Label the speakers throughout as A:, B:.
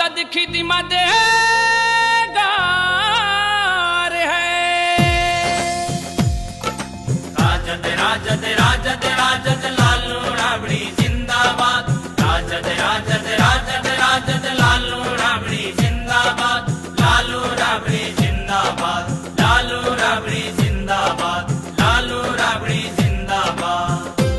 A: राजद खिदमत गार है।
B: राजद राजद राजद राजद लालू राबड़ी जिंदाबाद। राजद राजद राजद राजद लालू राबड़ी जिंदाबाद। लालू राबड़ी जिंदाबाद। लालू राबड़ी जिंदाबाद। लालू राबड़ी जिंदाबाद।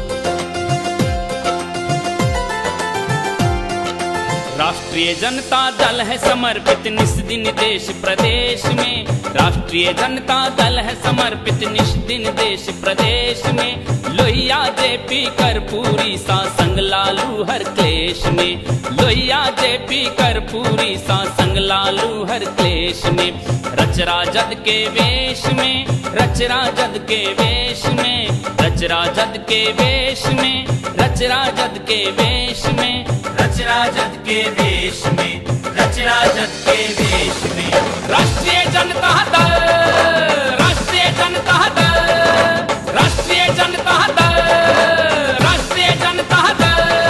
A: राष्ट्रीय जनता दल है समर्पित निस दिन देश प्रदेश में। राष्ट्रीय जनता दल है समर्पित निस दिन देश प्रदेश में। लोहिया जेपी कर्पूरी सासंग लालू हर क्लेश में। लोहिया जेपी कर्पूरी सासंग लालू हर क्लेश में। रच राजद के वेश में, रच राजद के वेश में, रच राजद के वेश में, रच राजद के वेश में,
B: रच राजद के वेश में, रच राजद के वेश में।
A: राष्ट्रीय जनता दल, राष्ट्रीय जनता दल, राष्ट्रीय जनता दल, राष्ट्रीय जनता दल।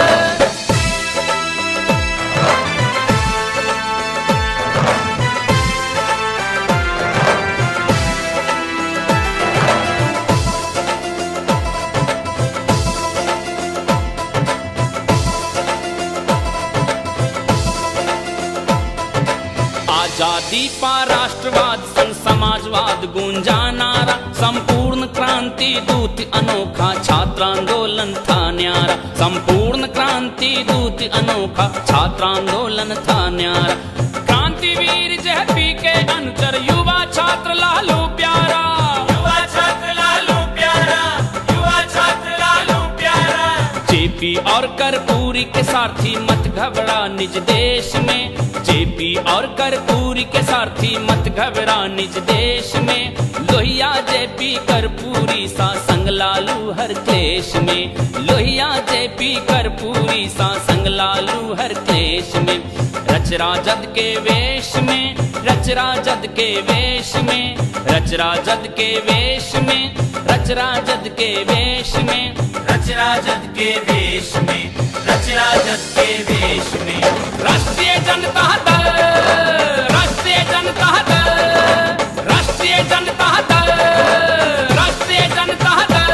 A: आजादी पा राष्ट्रवाद संग समाजवाद गूंजा नारा। संपूर्ण क्रांति दूत अनोखा छात्रांदोलन था न्यारा। संपूर्ण क्रांति दूत अनोखा छात्रांदोलन था न्यारा। क्रांतिवीर जेपी के अनुचर युवा छात्र लालू प्यारा।
B: युवा छात्र लालू प्यारा। युवा छात्र लालू प्यारा।
A: जेपी और कर्पूरी के सारथी मत घबरा निज देश में। जेपी और कर्पूरी के सारथी मत घबरा निज देश में। लोहिया जेपी कर्पूरी सासंग लालू हर क्लेश में। लोहिया जेपी कर्पूरी सासंग लालू हर क्लेश में। रच राजद के वेश में, रच राजद के वेश में, रच राजद के वेश में, रच राजद के वेश में,
B: रच राजद के वेश में, रच राजद के वेश में।
A: राष्ट्रीय जनता दल, राष्ट्रीय जनता दल, राष्ट्रीय जनता दल, राष्ट्रीय जनता दल।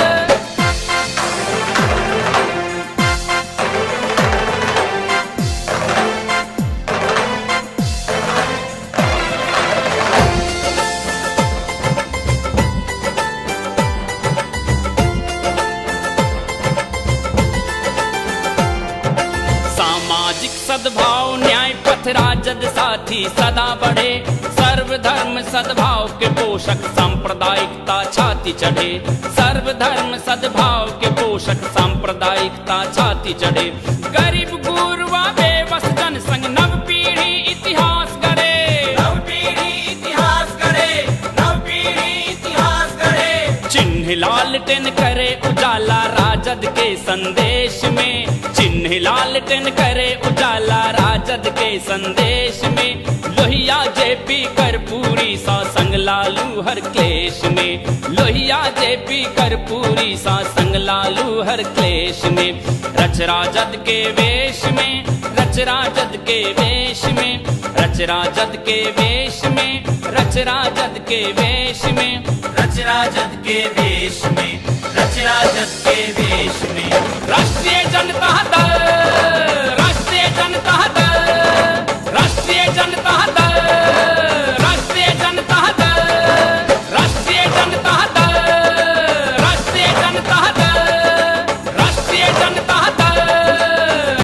A: सामाजिक सद्भाव न्याय पथ राजद साथी सदा बढ़े। सर्वधर्म सद्भाव के पोषक सांप्रदायिकता छाती चढ़े। सर्वधर्म सद्भाव के पोषक सांप्रदायिकता छाती चढ़े। गरीब गुरवा बेबस जन संग नव पीढ़ी इतिहास गढ़े।
B: नव पीढ़ी इतिहास गढ़े। नव पीढ़ी इतिहास गढ़े।
A: चिन्ह लालटेन करे उजाला राजद के संदेश में। चिन्ह लालटेन करे उजाला राजद के संदेश में। लोहिया जेपी कर्पूरी सासंग लालू हर क्लेश में। लोहिया जेपी कर्पूरी सासंग लालू हर क्लेश में। रच राजद के वेश में, रच राजद के वेश में, रच राजद के वेश में, रच राजद के वेश में,
B: रच राजद के वेश में, रच राजद के वेश में।
A: राष्ट्रीय जनता